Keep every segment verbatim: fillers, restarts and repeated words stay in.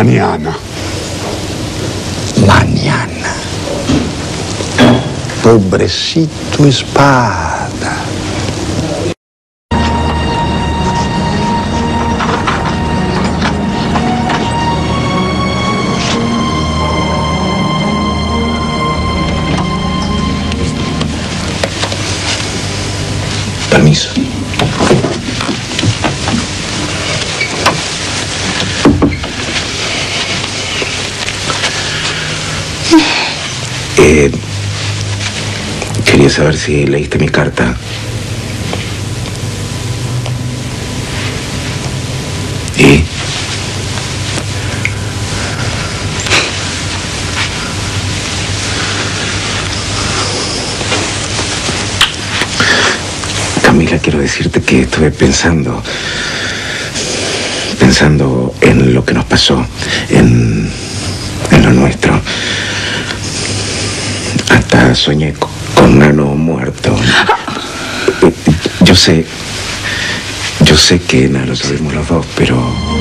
Mañana. Mañana. Pobrecito Espada. Permiso. Eh, quería saber si leíste mi carta. ¿Y? Camila, quiero decirte que estuve pensando, pensando en lo que nos pasó, en, en lo nuestro. Hasta soñé con, con Nano muerto. Yo sé, yo sé que Nano lo sabemos los dos, pero...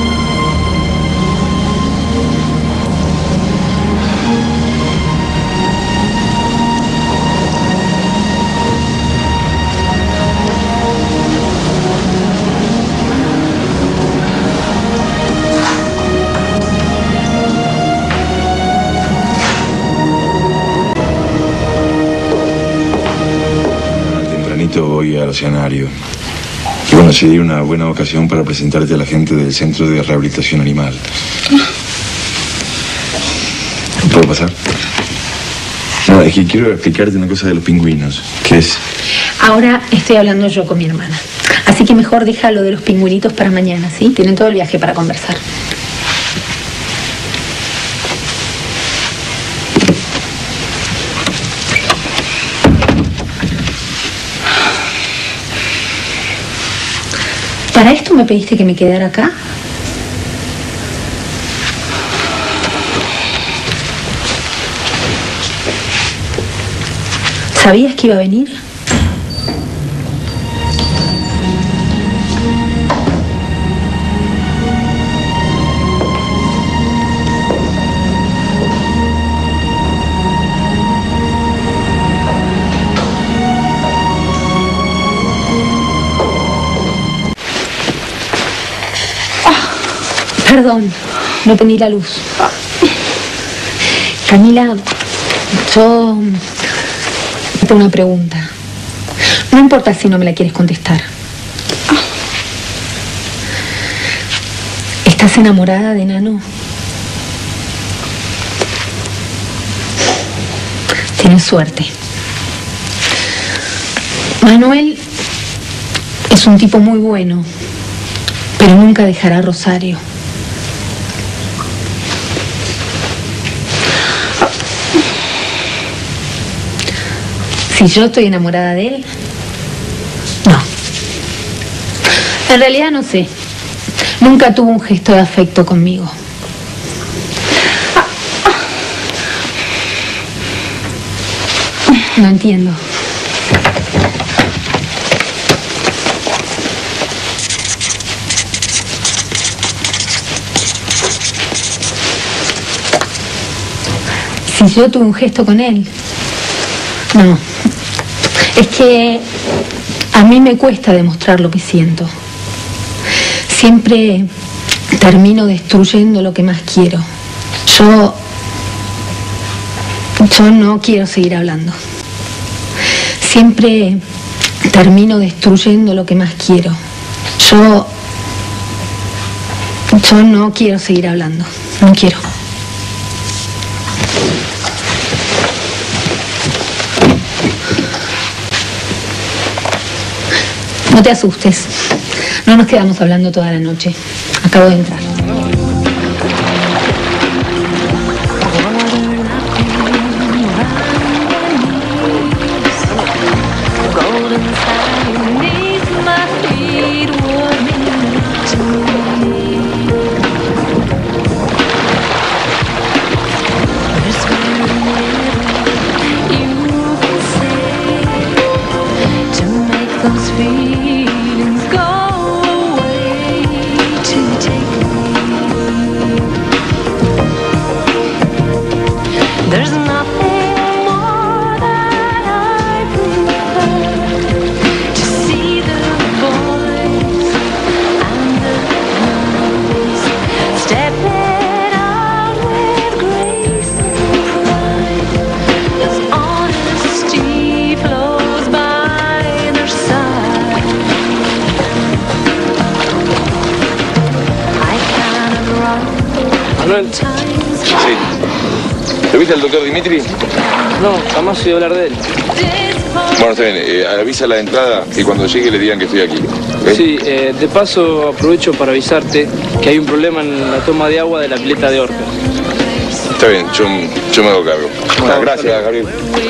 Voy al Oceanario. Y bueno, sería una buena ocasión para presentarte a la gente del Centro de Rehabilitación Animal. ¿Puedo pasar? No, es que quiero explicarte una cosa de los pingüinos, que es... Ahora estoy hablando yo con mi hermana. Así que mejor deja lo de los pingüinitos para mañana, ¿sí? Tienen todo el viaje para conversar. ¿Para esto me pediste que me quedara acá? ¿Sabías que iba a venir? Perdón, no prendí la luz. Camila, yo tengo una pregunta. No importa si no me la quieres contestar. ¿Estás enamorada de Nano? Tienes suerte. Manuel es un tipo muy bueno, pero nunca dejará a Rosario. Si yo estoy enamorada de él, no. En realidad no sé. Nunca tuvo un gesto de afecto conmigo. No entiendo. Si yo tuve un gesto con él, no. Es que a mí me cuesta demostrar lo que siento. Siempre termino destruyendo lo que más quiero. Yo... Yo no quiero seguir hablando. Siempre termino destruyendo lo que más quiero. Yo... Yo no quiero seguir hablando. No quiero. No te asustes. No nos quedamos hablando toda la noche. Acabo de entrar. Those feelings go away to take Manuel. Sí. ¿Lo viste al doctor Dimitri? No, jamás oí hablar de él. Bueno, está bien. Eh, avisa la entrada y cuando llegue le digan que estoy aquí. ¿Okay? Sí, eh, de paso aprovecho para avisarte que hay un problema en la toma de agua de la pileta de Orca. Está bien, yo, yo me hago cargo. Bueno, gracias, Gabriel.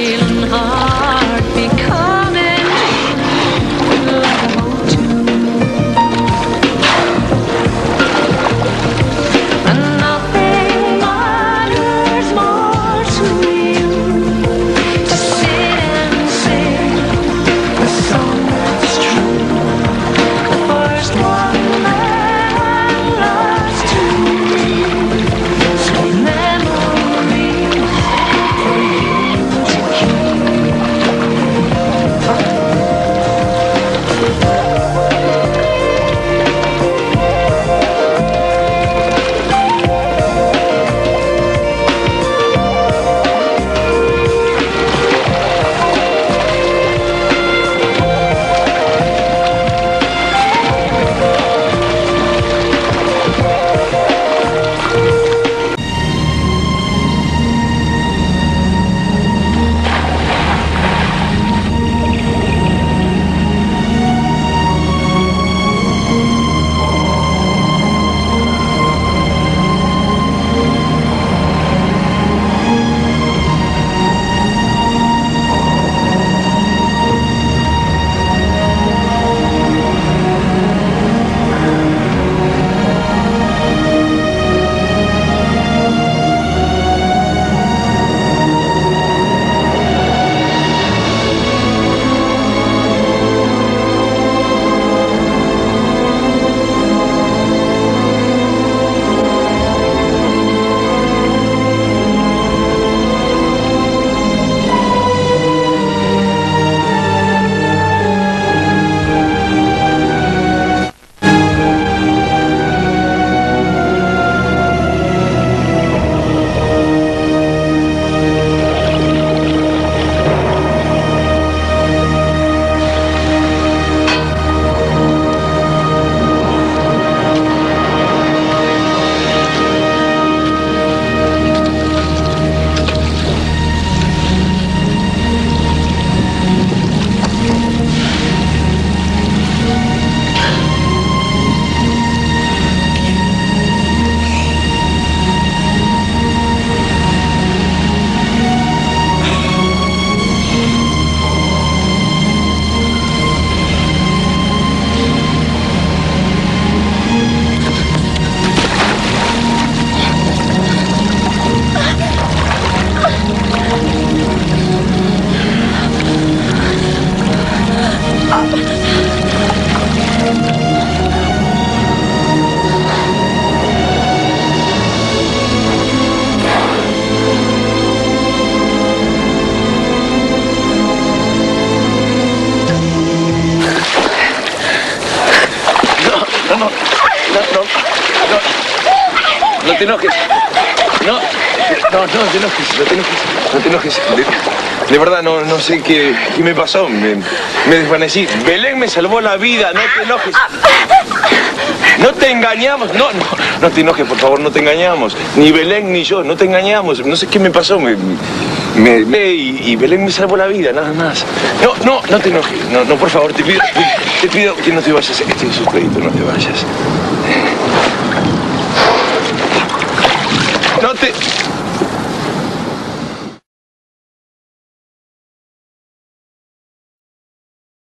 No te enojes. No, no, no te enojes, no te enojes, no te enojes. De, de verdad, no, no sé qué, qué me pasó. Me, me desvanecí. Belén me salvó la vida, no te enojes. No te engañamos, no, no, no te enojes, por favor, no te engañamos. Ni Belén ni yo, no te engañamos. No sé qué me pasó. Me, me, me y, y Belén me salvó la vida, nada más. No, no, no te enojes. No, no, por favor, te pido, te, te pido que no te vayas. Este es su crédito, no te vayas. No te...